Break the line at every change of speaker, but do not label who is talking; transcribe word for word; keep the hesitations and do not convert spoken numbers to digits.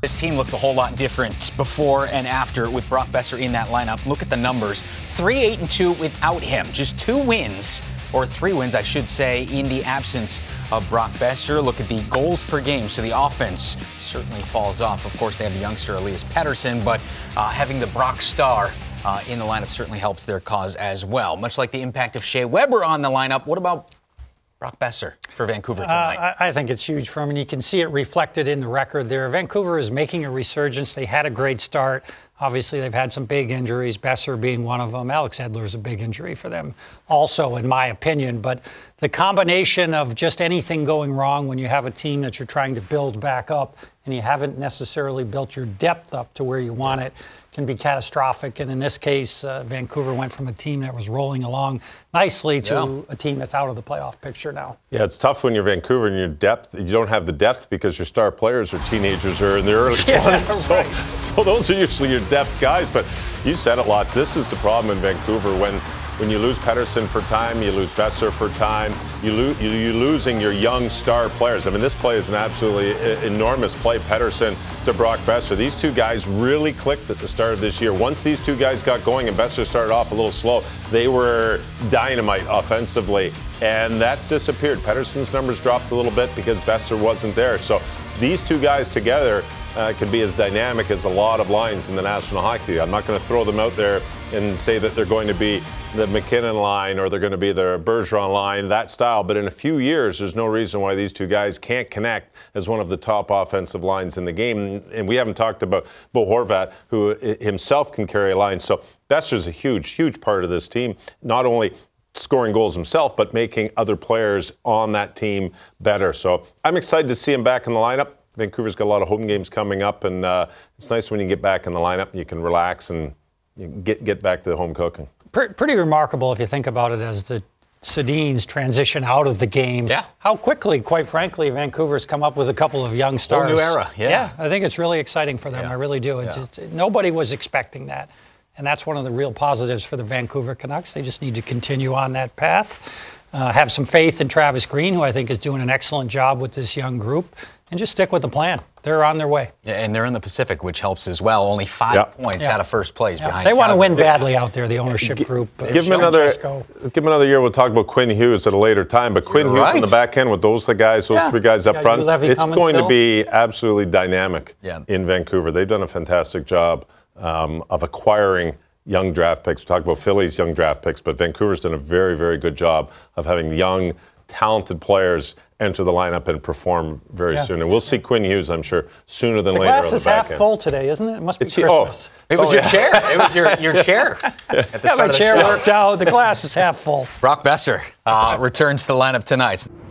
This team looks a whole lot different before and after with Brock Boeser in that lineup. Look at the numbers. three eight and two without him. Just two wins, or three wins, I should say, in the absence of Brock Boeser. Look at the goals per game. So the offense certainly falls off. Of course, they have the youngster Elias Pettersson, but uh, having the Brock star uh, in the lineup certainly helps their cause as well. Much like the impact of Shea Weber on the lineup, what about Brock Boeser for Vancouver tonight?
Uh, I, I think it's huge for him, and you can see it reflected in the record there. Vancouver is making a resurgence. They had a great start. Obviously, they've had some big injuries, Boeser being one of them. Alex Edler is a big injury for them also, in my opinion. But the combination of just anything going wrong when you have a team that you're trying to build back up and you haven't necessarily built your depth up to where you want it can be catastrophic. And in this case, uh, Vancouver went from a team that was rolling along nicely to
yeah.
a team that's out of the playoff picture now.
Yeah, it's tough when you're Vancouver and your depth. You don't have the depth because your star players are teenagers or in their early
yeah,
twenties. So,
right.
so those are usually your depth guys. But you said it lots. This is the problem in Vancouver when when you lose Pettersson for time, you lose Boeser for time, you lo- you're losing your young star players. I mean, this play is an absolutely enormous play, Pettersson to Brock Boeser. These two guys really clicked at the start of this year. Once these two guys got going and Boeser started off a little slow, they were dynamite offensively, and that's disappeared. Pettersson's numbers dropped a little bit because Boeser wasn't there. So these two guys together uh, can be as dynamic as a lot of lines in the National Hockey League. I'm not going to throw them out there and say that they're going to be the McKinnon line or they're going to be the Bergeron line, that style. But in a few years, there's no reason why these two guys can't connect as one of the top offensive lines in the game. And we haven't talked about Bo Horvat, who himself can carry a line. So Boeser's a huge, huge part of this team, not only scoring goals himself, but making other players on that team better. So I'm excited to see him back in the lineup. Vancouver's got a lot of home games coming up, and uh, it's nice when you get back in the lineup and you can relax and you get get back to the home cooking.
Pretty remarkable if you think about it as the Sedins transition out of the game.
Yeah.
How quickly, quite frankly, Vancouver's come up with a couple of young stars.
Whole new era, yeah.
Yeah, I think it's really exciting for them.
Yeah.
I really do. It
Yeah.
just, nobody was expecting that. And that's one of the real positives for the Vancouver Canucks. They just need to continue on that path. Uh, have some faith in Travis Green, who I think is doing an excellent job with this young group, and just stick with the plan. They're on their way.
Yeah, and they're in the Pacific, which helps as well. Only five
Yep.
points
Yeah.
out of first place
Yeah.
behind
They want to
Calgary.
win badly out there, the ownership
G-
group. uh,
Give him another,
Francesco.
give him another year. We'll talk about Quinn Hughes at a later time. But Quinn
You're
Hughes
right.
on the back end with those the guys, those
Yeah.
three guys up
Yeah,
front,
Levy
it's
coming
going
still.
to be absolutely dynamic
Yeah.
in Vancouver. They've done a fantastic job um, of acquiring young draft picks. We talk about Philly's young draft picks, but Vancouver's done a very, very good job of having young, talented players enter the lineup and perform very
Yeah.
soon. And we'll see Quinn Hughes, I'm sure, sooner than
The
later on
glass
the
is
back
half
end.
full today, isn't it? It must be
It's- oh,
Christmas.
It was
Oh,
your
yeah.
chair. It was your, your chair. At the
Yeah,
start
my
of the
chair
show.
worked out. The glass is half full.
Brock Boeser uh, returns to the lineup tonight.